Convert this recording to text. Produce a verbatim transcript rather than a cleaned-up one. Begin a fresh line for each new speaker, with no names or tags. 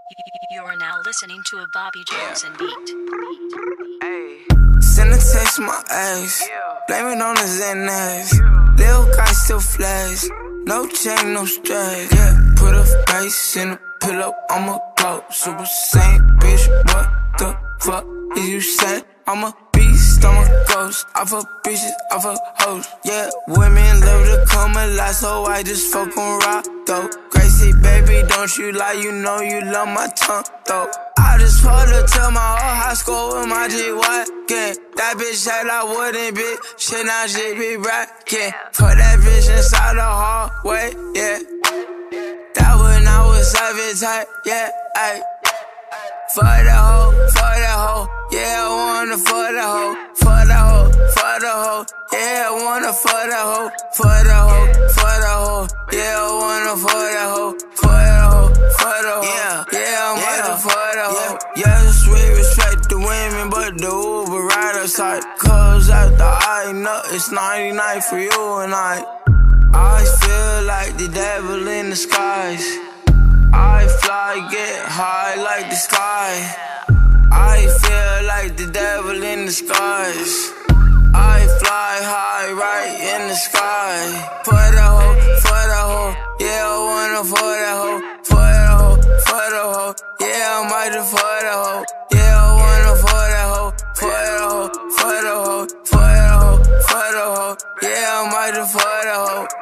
You are now listening to a Bobby Johnson beat.
Send a text my ex, blame it on the xanax. Lil guy still flash, no chain, no stress. Yeah, put a face in a pillow, I'ma go. Super Saiyan, bitch, what the fuck is you saying? I'm a beast, I'm a ghost. I fuck bitches, I fuck hoes. Yeah, women love to come alive, so I just fuck on rock though. Gracie, baby, don't you lie, you know you love my tongue though. I just pulled her to my old high school with my G-Wagon. That bitch said I wouldn't be, shit now she be braggin. Put that bitch inside the hallway, yeah. That when I was seventeen, yeah, ayy. For that hoe, for that hoe, yeah, I wanna for that hoe, for that hoe, for the hoe, yeah, I wanna for that hoe, for that hoe, for that hoe, yeah, I wanna for that hoe, for that hoe, for the hoe, yeah, yeah, I'm yeah. for that hoe. Yeah, yes, we respect the women, but the Uber rider side, cause after I know it's ninety-nine for you and I. I feel like the devil in the skies. I fly, get high like the sky. I feel like the devil in the skies. I fly high right in the sky. For the hoe, for the hoe, yeah, I wanna for the hoe. For the hoe, for the hoe, yeah, I might have for the hoe. Yeah, I wanna for the hoe. For the hoe, for the hoe, for the hoe, for the hoe, yeah, I might have for the hoe.